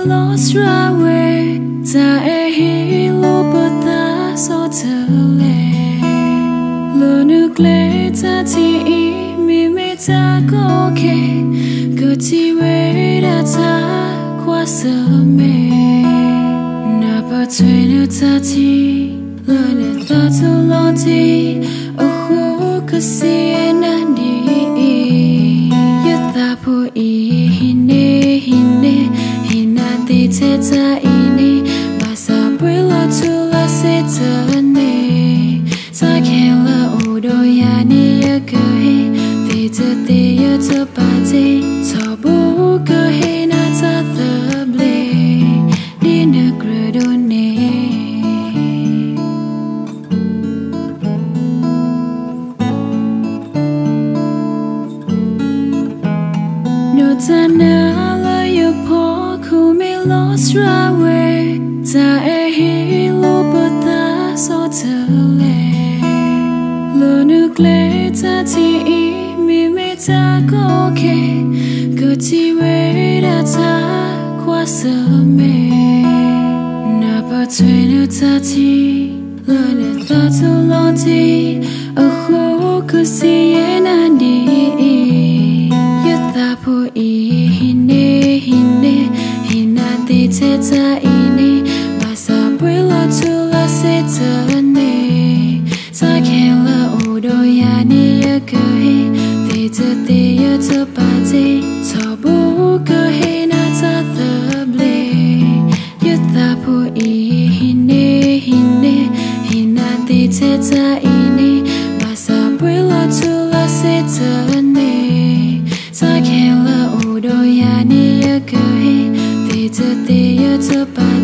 lost right way ta e hi lo bata so tele lo nucle ta ti mi me ta ko ke go ti we da ta kwa sa me na pa twe nu ta ti lo ne ta to lo ti o ho ka si na ni ya ta po I hine hina te te ta ini basa bwela tu la se ta ne sa ke la o do ya ni ya ka he te ya ta pa te so bu ka he na ta the ble ni na credo ne no ta na la ya po ku me lost right way ta e hi lo bata so tele lo nucle ta ti mi me ta ko ke go ti we da ta kwa sa me na pa twe nu ta ti lo ne ta to lo ti o ho ko si ye na ni ya ta po hina te te ta ini basa bwela tu la se ta ne sa ke la o do ya ni ya ka he te ya ta pa te so bu ka he na ta the ble ya ta po hina te te ta ini basa bwela tu la se ta ne sa ke la o do ya ni ya ka he te ya ta pa